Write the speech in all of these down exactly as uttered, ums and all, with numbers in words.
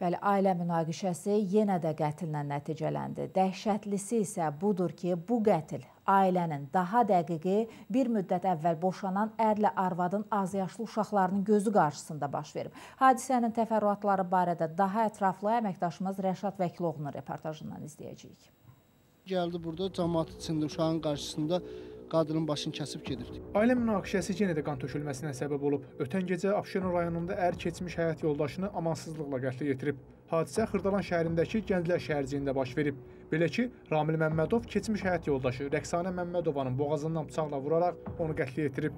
Bəli, ailə münaqişəsi yenə də qətillə nəticələndi. Dəhşətlisi isə budur ki, bu qətil ailənin daha dəqiqi bir müddət əvvəl boşanan ərlə arvadın azyaşlı uşaqlarının gözü qarşısında baş verib. Hadisənin təfərrüatları barədə daha ətraflı əməkdaşımız Rəşad Vəkiloğlu'nun reportajından izləyəcəyik. Gəldi burada cəmaət içində uşağın qarşısında qadının başını kəsib gedirdi. Ailə münaqişəsi yenə də qan tökülməsinə səbəb olub. Ötən gecə Abşeron rayonunda ər keçmiş həyat yoldaşını amansızlıqla qətlə yetirib. Hadisə Xırdalan şəhərindəki Gənclər şəhərciyində baş verib. Belə ki, Ramil Məmmədov keçmiş həyat yoldaşı Rəqsanə Məmmədovanın boğazından bıçaqla vuraraq onu qətlə yetirib.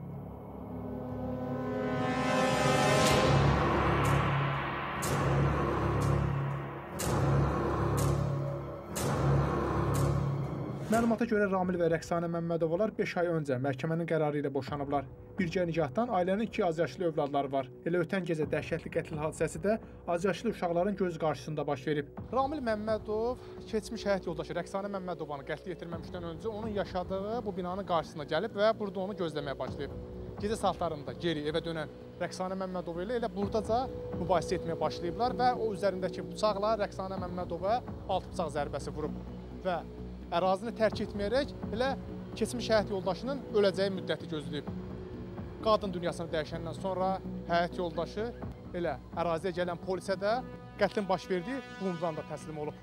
Məlumata görə Ramil və Rəqsanə Məmmədovalar beş ay öncə məhkəmənin qərarı ilə boşanıblar. Bircə nigahdan ailənin iki azyaşlı övladları var. Elə ötən gecə dəhşətli qətl hadisəsi də azyaşlı uşaqların göz qarşısında baş verib. Ramil Məmmədov keçmiş həyat yoldaşı Rəqsanə Məmmədovanı qətl yetirməmişdən öncə onun yaşadığı bu binanın qarşısına gəlib və burada onu gözləməyə başlayıb. Gecə saatlarında geri evə dönən Rəqsanə Məmmədova ilə elə buradaca mübahisə etməyə başlayıblar və o üzərindəki bıçaqla Rəqsanə Məmmədova altı bıçaq zərbəsi vurub və ərazini tərk etməyərək elə keçmiş həyat yoldaşının öləcəyi müddəti gözləyib. Qadın dünyasını dəyişəndən sonra həyat yoldaşı elə əraziyə gələn polisə də qətlin baş verdiyi bu ünvanda təslim olub.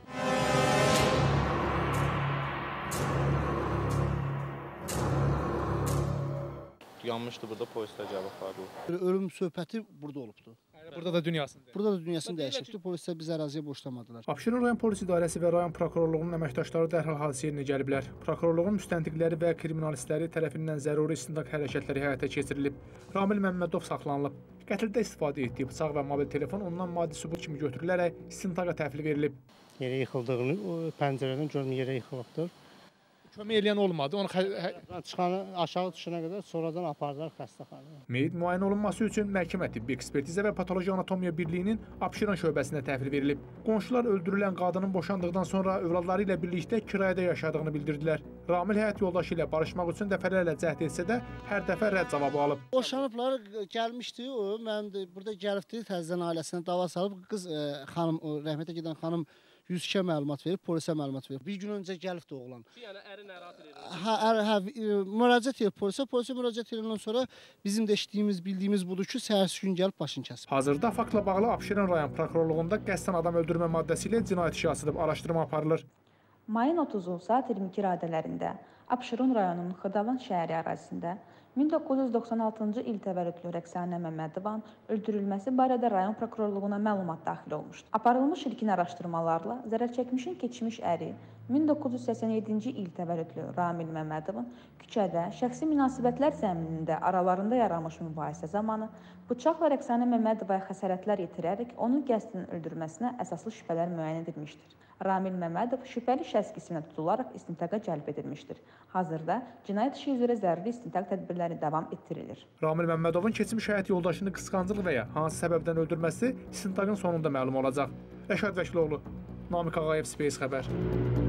Yanmışdı burada, polislər gəlib apardı. Ölüm söhbəti burada olubdu. Burada da dünyasını dəyişib. Burada da dünyasını dəyişibdi. Polislər biz əraziyə boşlamadılar. Abşeron rayon polis idarəsi və rayon prokurorluğunun əməkdaşları dərhal hadisə yerinə gəliblər. Prokurorluğun müstəntiqləri və kriminalistləri tərəfindən zəruri istintaq hərəkətləri həyata keçirilib. Ramil Məmmədov saxlanılıb. Qətldə istifadə etdiyi bıçaq və mobil telefon ondan maddi sübut kimi götürülərək istintaqa təhvil verilib. Yerə yıxıldığını, o pəncərədən görüm yerə yıxılıbdır. Kömək eləyən olmadı. Onu çıxanı aşağı düşənə qədər sonradan apardılar xəstəxanaya. Meyit müayinə olunması üçün məhkəmə tibbi ekspertizə və patoloji anatomiya birliyinin Abşeron şöbəsinə təhvil verilib. Qonşular öldürülən qadının boşandıqdan sonra övladları ilə birlikdə kirayədə yaşadığını bildirdilər. Ramil həyat yoldaşı ilə barışmaq üçün dəfələrlə cəhd etsə də hər dəfə rədd cavabı alıb. Boşanıblar, gəlmişdi o, mən burada gəlibdi təzədən ailəsinə dava salıb, qız xanım, rəhmətə gedən xanım yüz ikə məlumat verib, polisə məlumat verib. Bir gün öncə gəlibdi oğlan. Yəni əri narahat edir. Hə, ər, hə, müraciət edib polisə, polisə müraciət edəndən sonra bizim də eşitdiyimiz, bildiyimiz budur ki, səhərsi gün gəlib başını kəsib. Hazırda faktla bağlı Abşeron rayon prokurorluğunda qəsdən adam öldürmə maddəsi ilə cinayət işi açılıb, araşdırma aparılır. Mayın otuzuncu saat iyirmi iki radələrində Abşeron rayonunun Xırdalan şəhəri ərazisində min doqquz yüz doxsan altıncı il təvəllüdlü Rəqsanə Məmmədovanın öldürülməsi barədə rayon prokurorluğuna məlumat daxil olmuşdur. Aparılmış ilkin araşdırmalarla zərərçəkmişin keçmiş əri min doqquz yüz səksən yeddinci il təvəllüdlü Ramil Məmmədovun küçədə şəxsi münasibətlər zəminində aralarında yaranmış mübahisə zamanı bıçaqla Rəqsanə Məmmədovaya xəsarətlər yetirərək onun qəsdinin öldürməsinə əsaslı şübhələr müəyyən edilmişdir. Ramil Məmmədov şübhəli şəxs qisimə tutularaq istintaqa cəlb edilmişdir. Hazırda cinayət işi üzrə zəruri istintaq tədbirləri davam etdirilir. Ramil Məmmədovun keçmiş həyat yoldaşını qısqanclıq və ya hansı səbəbdən öldürməsi istintaqın sonunda məlum olacaq. Rəşad Vəkiloğlu, Namiq Ağayev, Space xəbər.